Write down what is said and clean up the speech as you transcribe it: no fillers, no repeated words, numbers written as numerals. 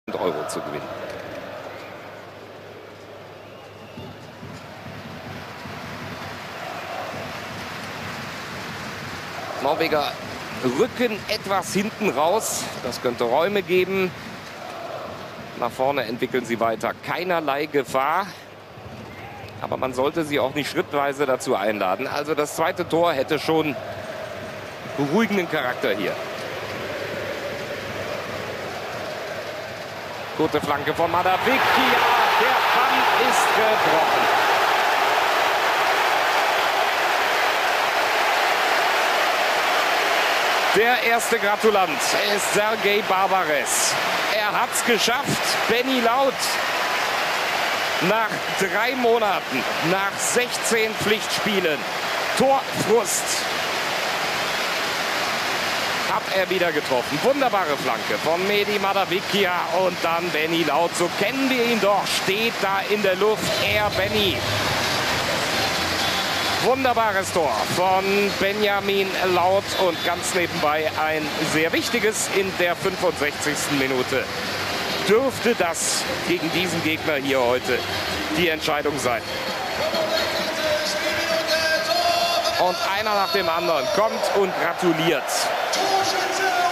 Euro zu gewinnen. Norweger rücken etwas hinten raus. Das könnte Räume geben. Nach vorne entwickeln sie weiter keinerlei Gefahr. Aber man sollte sie auch nicht schrittweise dazu einladen. Also das zweite Tor hätte schon beruhigenden Charakter hier. Gute Flanke von Madavikia. Der Bann ist gebrochen. Der erste Gratulant ist Sergej Barbares. Er hat es geschafft. Benny Laut. Nach 3 Monaten, nach 16 Pflichtspielen, Torfrust, hat er wieder getroffen. Wunderbare Flanke von Mehdi Madavikia und dann Benny Laut. So kennen wir ihn doch. Steht da in der Luft. Er, Benny. Wunderbares Tor von Benjamin Laut und ganz nebenbei ein sehr wichtiges in der 65. Minute. Dürfte das gegen diesen Gegner hier heute die Entscheidung sein. Und einer nach dem anderen kommt und gratuliert.